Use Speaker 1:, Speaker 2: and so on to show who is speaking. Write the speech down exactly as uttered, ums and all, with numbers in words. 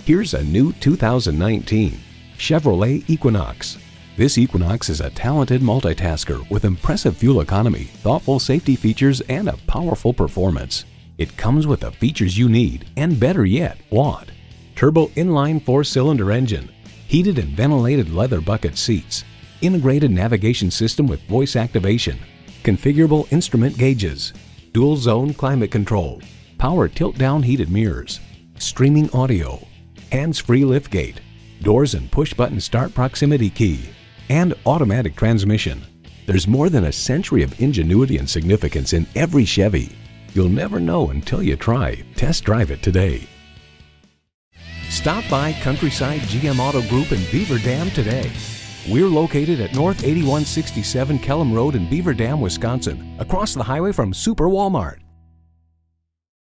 Speaker 1: Here's a new two thousand nineteen Chevrolet Equinox. This Equinox is a talented multitasker with impressive fuel economy, thoughtful safety features, and a powerful performance. It comes with the features you need, and better yet, want. Turbo inline four-cylinder engine, heated and ventilated leather bucket seats, integrated navigation system with voice activation, configurable instrument gauges, dual zone climate control, power tilt-down heated mirrors, streaming audio, hands-free liftgate, doors and push-button start proximity key, and automatic transmission. There's more than a century of ingenuity and significance in every Chevy. You'll never know until you try. Test drive it today. Stop by Countryside G M Auto Group in Beaver Dam today. We're located at North eighty-one sixty-seven Kellom Road in Beaver Dam, Wisconsin, across the highway from Super Walmart.